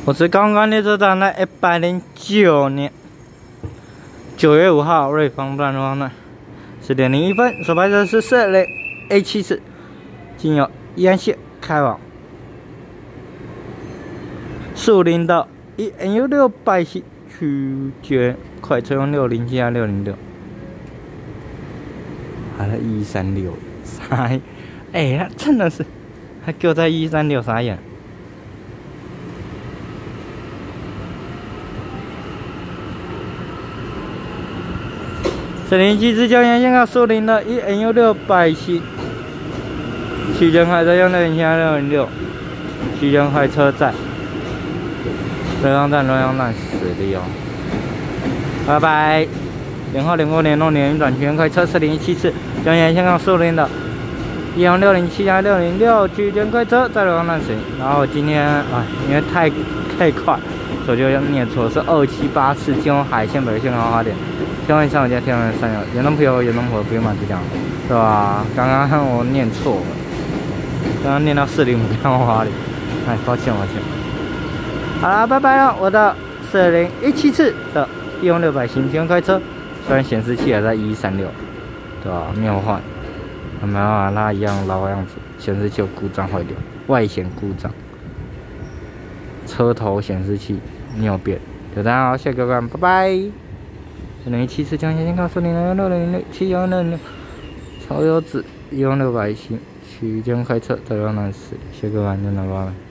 我是刚刚列车站在109年9月5号瑞芳站方站10点01分，所拍摄是4类 A74， 经由宜安线开往树林到1NU600系区间快车用607和606，还在136，傻眼！哎，他真的是，他给我在136傻眼。 407自江沿线到树林的1NU600系区间快车用607和606，区间快车在瑞芳站10号。拜拜。0号050联络联运转区间快车40174江沿线到树林的10607和606，区间快车在瑞芳站10。然后今天因为太快，所以就念错，是2784金红海线北线豪华点。 天文上午加天文3有，远东朋友不用买这样，是吧？刚刚我念错了，刚刚念到405天花里，哎，抱歉。好啦，拜拜了，我的40174的10600新天快车，虽然显示器还在136，对吧？没有换，没办法，它一样老样子，显示器有故障坏掉，外显故障，车头显示器没有变，就这样，下个看，拜拜。 40174江沿线告诉你了，60607和606，超优质10600系区间快车在瑞芳站10，谢各位，真的拜拜。